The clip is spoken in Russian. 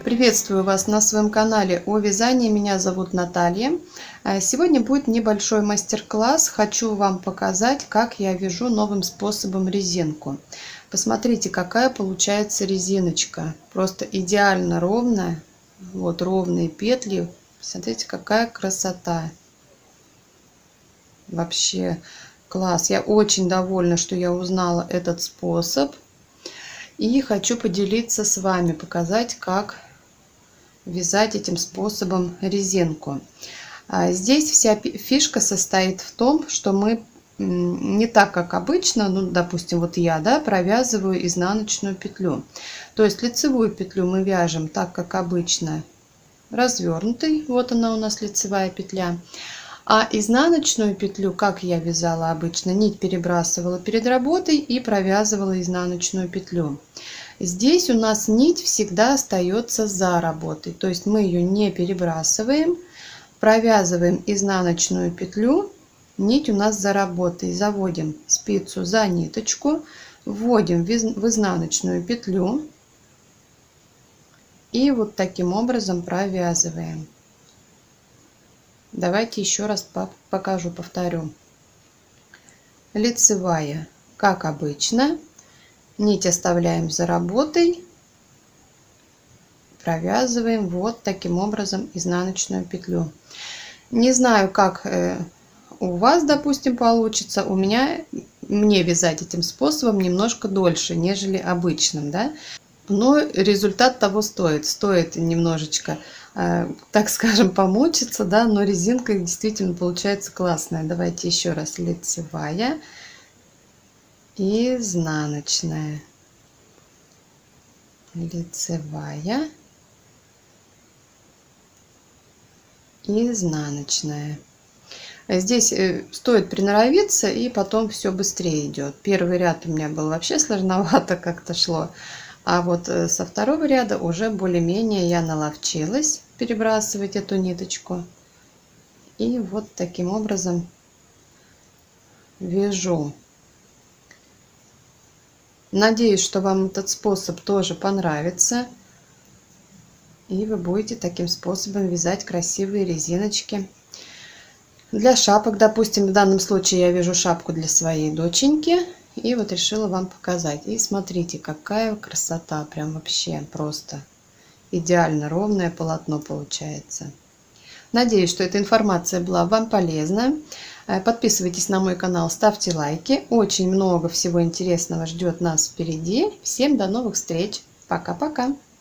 Приветствую вас на своем канале о вязании. Меня зовут Наталья. Сегодня будет небольшой мастер-класс. Хочу вам показать, как я вяжу новым способом резинку. Посмотрите, какая получается резиночка. Просто идеально ровная. Вот ровные петли. Смотрите, какая красота. Вообще класс. Я очень довольна, что я узнала этот способ. И хочу поделиться с вами, показать, как вязать этим способом резинку. Здесь вся фишка состоит в том, что мы не так, как обычно, ну, допустим, вот я, провязываю изнаночную петлю. То есть лицевую петлю мы вяжем так, как обычно, развернутой. Вот она у нас лицевая петля. А изнаночную петлю, как я вязала обычно, нить перебрасывала перед работой и провязывала изнаночную петлю. Здесь у нас нить всегда остается за работой, то есть мы ее не перебрасываем, провязываем изнаночную петлю, нить у нас за работой, заводим спицу за ниточку, вводим в изнаночную петлю и вот таким образом провязываем. Давайте еще раз покажу, повторю. Лицевая, как обычно, нить оставляем за работой, провязываем вот таким образом изнаночную петлю. Не знаю, как у вас, допустим, получится. Мне вязать этим способом немножко дольше, нежели обычным, но результат того стоит. Стоит немножечко, так скажем, помучиться, но резинка действительно получается классная. Давайте еще раз. Лицевая, изнаночная, лицевая, изнаночная. Здесь стоит приноровиться, и потом все быстрее идет. Первый ряд у меня был вообще сложновато, как-то шло. А вот со второго ряда уже более-менее я наловчилась перебрасывать эту ниточку. И вот таким образом вяжу. Надеюсь, что вам этот способ тоже понравится. И вы будете таким способом вязать красивые резиночки. Для шапок, допустим, в данном случае я вяжу шапку для своей доченьки. И вот решила вам показать. И смотрите, какая красота. Прям вообще просто идеально ровное полотно получается. Надеюсь, что эта информация была вам полезна. Подписывайтесь на мой канал, ставьте лайки. Очень много всего интересного ждет нас впереди. Всем до новых встреч. Пока-пока.